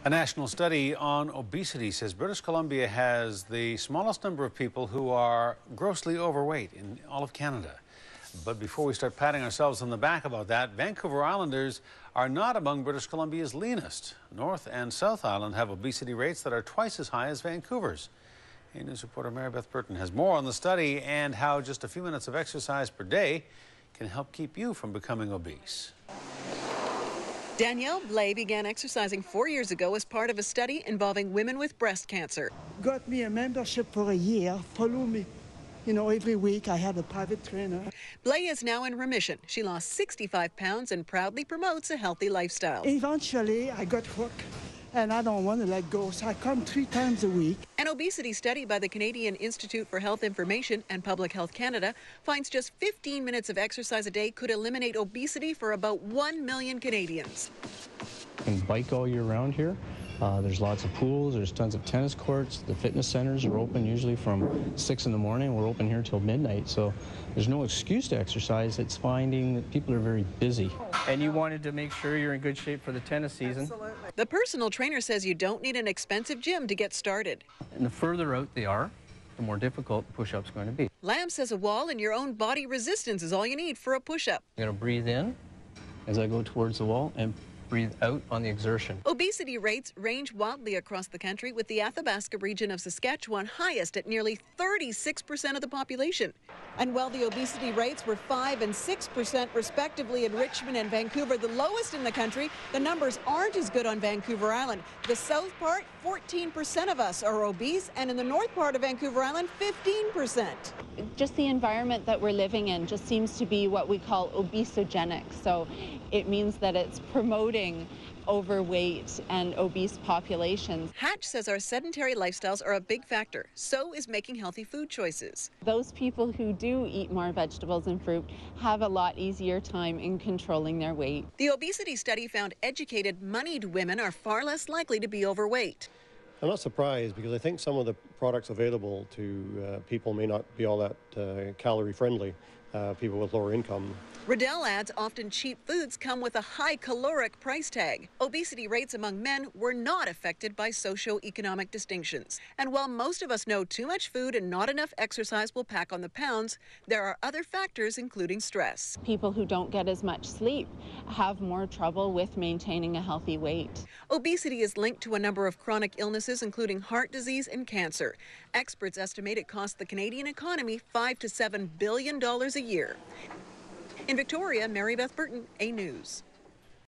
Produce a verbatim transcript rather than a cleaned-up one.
A national study on obesity says British Columbia has the smallest number of people who are grossly overweight in all of Canada. But before we start patting ourselves on the back about that, Vancouver Islanders are not among British Columbia's leanest. North and South Island have obesity rates that are twice as high as Vancouver's. A News reporter Mary Beth Burton has more on the study and how just a few minutes of exercise per day can help keep you from becoming obese. Danielle Blais began exercising four years ago as part of a study involving women with breast cancer. Got me a membership for a year, follow me. You know, every week I had a private trainer. Blais is now in remission. She lost sixty-five pounds and proudly promotes a healthy lifestyle. Eventually, I got hooked, and I don't want to let go, so I come three times a week. An obesity study by the Canadian Institute for Health Information and Public Health Canada finds just fifteen minutes of exercise a day could eliminate obesity for about one million Canadians. You can bike all year round here. Uh, there's lots of pools, there's tons of tennis courts. The fitness centers are open usually from six in the morning. We're open here till midnight, so there's no excuse to exercise. It's finding that people are very busy. And you wanted to make sure you're in good shape for the tennis season. Absolutely. The personal trainer says you don't need an expensive gym to get started. And the further out they are, the more difficult push-up's going to be. Lamb says a wall and your own body resistance is all you need for a push-up. I'm going to breathe in as I go towards the wall and breathe out on the exertion. Obesity rates range wildly across the country, with the Athabasca region of Saskatchewan highest at nearly thirty-six percent of the population. And while the obesity rates were five and six percent respectively in Richmond and Vancouver, the lowest in the country, the numbers aren't as good on Vancouver Island. The south part, fourteen percent of us are obese, and in the north part of Vancouver Island, fifteen percent. Just the environment that we're living in just seems to be what we call obesogenic. So it means that it's promoting overweight and obese populations. Hatch says our sedentary lifestyles are a big factor. So is making healthy food choices. Those people who do eat more vegetables and fruit have a lot easier time in controlling their weight. The obesity study found educated, moneyed women are far less likely to be overweight. I'm not surprised, because I think some of the products available to uh, people may not be all that uh, calorie friendly, uh, people with lower income. Riddell adds often cheap foods come with a high caloric price tag. Obesity rates among men were not affected by socioeconomic distinctions. And while most of us know too much food and not enough exercise will pack on the pounds, there are other factors, including stress. People who don't get as much sleep have more trouble with maintaining a healthy weight. Obesity is linked to a number of chronic illnesses, including heart disease and cancer. Experts estimate it costs the Canadian economy five to seven billion dollars a year. In Victoria, Mary Beth Burton, A News.